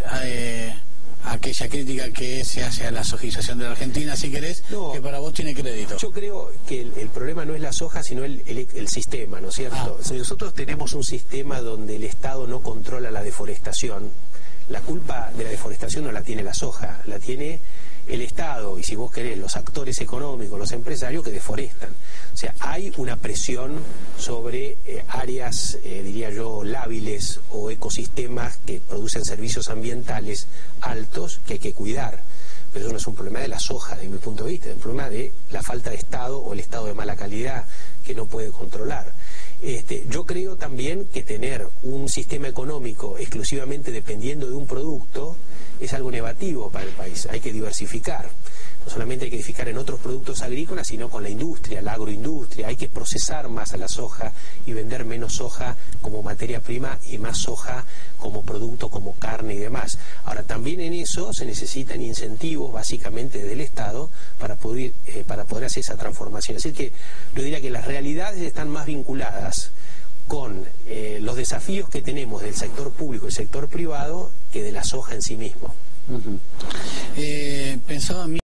aquella crítica que se hace a la sojización de la Argentina, si querés, no, que para vos tiene crédito. Yo creo que el problema no es la soja, sino el sistema, ¿no es cierto? Si nosotros tenemos un sistema donde el Estado no controla la deforestación, la culpa de la deforestación no la tiene la soja, la tiene el Estado y, si vos querés, los actores económicos, los empresarios que deforestan. O sea, hay una presión sobre áreas, diría yo, lábiles o ecosistemas que producen servicios ambientales altos que hay que cuidar. Pero eso no es un problema de la soja, desde mi punto de vista, es un problema de la falta de Estado o el Estado de mala calidad que no puede controlar. Yo creo también que tener un sistema económico exclusivamente dependiendo de un producto es algo negativo para el país. Hay que diversificar. No solamente hay que diversificar en otros productos agrícolas, sino con la industria, la agroindustria. Hay que procesar más a la soja y vender menos soja como materia prima y más soja como producto, como carne y demás. Ahora, también en eso se necesitan incentivos, básicamente, del Estado para poder hacer esa transformación. Así que yo diría que las realidades están más vinculadas con los desafíos que tenemos del sector público y sector privado que de la soja en sí mismo. Pensaba